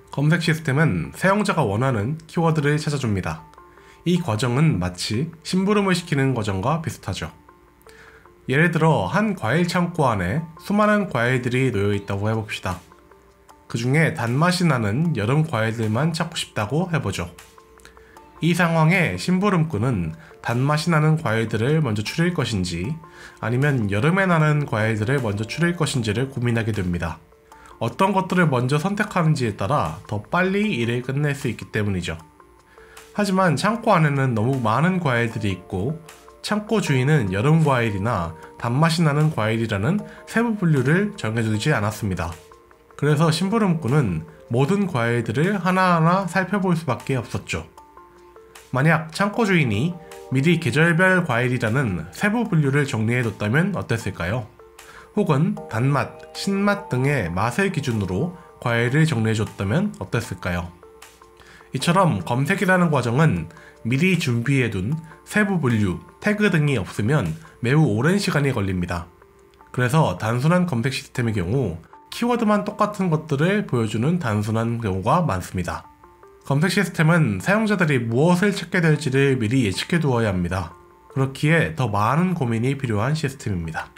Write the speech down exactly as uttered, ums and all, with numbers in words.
검색 시스템은 사용자가 원하는 키워드를 찾아줍니다. 이 과정은 마치 심부름을 시키는 과정과 비슷하죠. 예를 들어 한 과일 창고 안에 수많은 과일들이 놓여 있다고 해봅시다. 그 중에 단맛이 나는 여름 과일들만 찾고 싶다고 해보죠. 이 상황에 심부름꾼은 단맛이 나는 과일들을 먼저 추릴 것인지 아니면 여름에 나는 과일들을 먼저 추릴 것인지를 고민하게 됩니다. 어떤 것들을 먼저 선택하는지에 따라 더 빨리 일을 끝낼 수 있기 때문이죠. 하지만 창고 안에는 너무 많은 과일들이 있고 창고 주인은 여름 과일이나 단맛이 나는 과일이라는 세부 분류를 정해두지 않았습니다. 그래서 심부름꾼은 모든 과일들을 하나하나 살펴볼 수밖에 없었죠. 만약 창고 주인이 미리 계절별 과일이라는 세부 분류를 정리해뒀다면 어땠을까요? 혹은 단맛, 신맛 등의 맛을 기준으로 과일을 정리해줬다면 어땠을까요? 이처럼 검색이라는 과정은 미리 준비해둔 세부 분류, 태그 등이 없으면 매우 오랜 시간이 걸립니다. 그래서 단순한 검색 시스템의 경우 키워드만 똑같은 것들을 보여주는 단순한 경우가 많습니다. 검색 시스템은 사용자들이 무엇을 찾게 될지를 미리 예측해 두어야 합니다. 그렇기에 더 많은 고민이 필요한 시스템입니다.